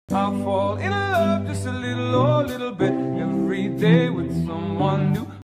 I fall in love just a little or little bit every day with someone new.